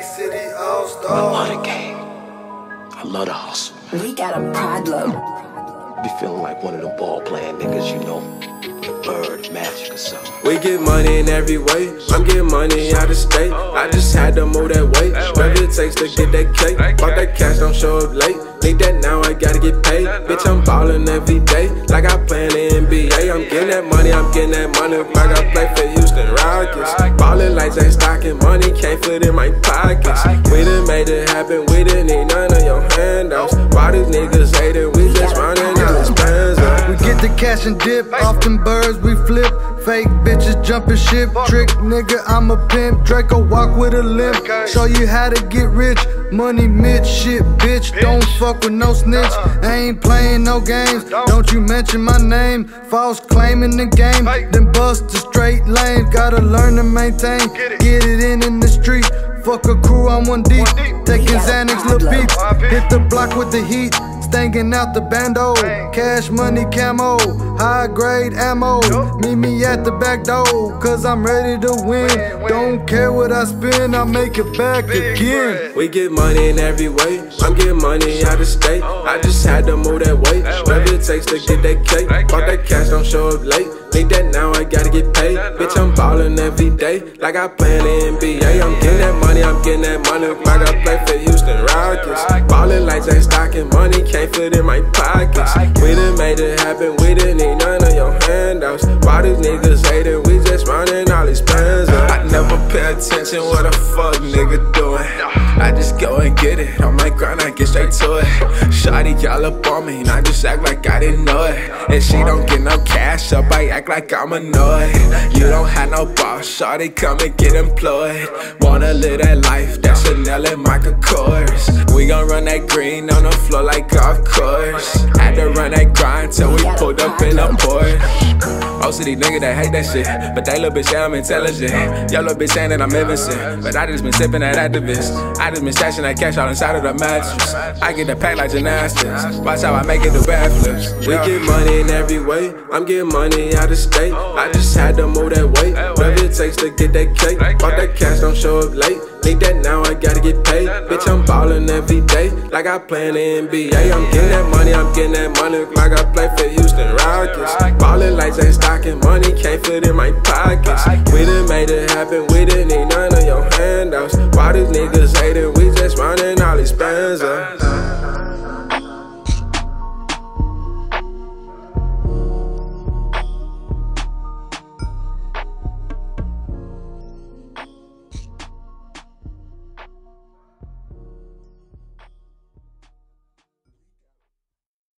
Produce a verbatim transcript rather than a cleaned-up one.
K-City All-Star. I love the game. I love the hustle. We got a problem. Be feeling like one of them ball playing niggas, you know, Bird, Magic or something. We get money in every way. I'm getting money out of state. I just had to move that way. Whatever it takes to get that cake. Bought that cash, don't show up late. Need that now, I gotta get paid. Bitch, I'm ballin' every day. Like I play in the N B A. I'm getting that money, I'm getting that money. Like I play for Houston Rockets. Ballin' like Jay Stocking. Money can't fit in my pockets. We done made it happen. We didn't need none of your handouts. Why these niggas hatin'? We just running all his pants up. We get the cash and dip. Off them birds we flip. Fake bitches jumping ship. Trick nigga, I'm a pimp. Draco walk with a limp. Show you how to get rich. Money mid shit, bitch. Don't fuck with no snitch. I ain't playing no games. Don't you mention my name. False claiming the game. Then bust the straight lane. Gotta learn to maintain. Get it in in the street. Fuck a crew, I'm one deep. Taking Xanax, lil' peeps. Hit the block with the heat. Stangin' out the bando, cash money camo, high grade ammo. Meet me at the back door, cause I'm ready to win. Don't care what I spend, I'll make it back again. We get money in every way. I'm getting money out of state. I just had to move that way. Whatever it takes to get that cake. Bought that cash, don't show up late. Need that now, I gotta get paid. Bitch, I'm ballin' every day. Like I play in the N B A. I'm getting that money, I'm getting that money. Like I play for Houston Rockets. Ballin' like Jay Stocking. Money can't fit in my pockets. We done made it happen. We didn't need none of your handouts. Why these niggas hatin'? We just running all these plans up. I never pay attention what a fuck nigga doing. I just go and get it. On my grind, I get straight to it. Shawty y'all up on me, and I just act like I didn't know it. And she don't get no cash up, I act like I'm annoyed. You don't have no boss, shawty, come and get employed. Wanna live that life, that's Chanel and Michael Kors. We gon' run that green on the floor like golf course. Had to run that grind till we pulled up in a Porsche. Most of these niggas that hate that shit, but they little bitch say I'm intelligent. Yo little bitch saying that I'm innocent, but I just been sipping that activist. I just been stashing that cash out inside of the mattress. I get the pack like gymnastics. Watch how I make it do backflips. We get money in every way. I'm getting money out of state. I just had to move that way. Whatever it takes to get that cake. Bought that cash, don't show up late. Need that now, I gotta get paid. Bitch, I'm ballin' every day. Like I play in the N B A. I'm getting that money, I'm getting that money. Like I play for Houston Rockets. Ballin' like Jay Stocking. Money can't fit in my pockets. We done made it happen. We didn't need none of your handouts. Why these niggas hatin'? We just running all these bands up.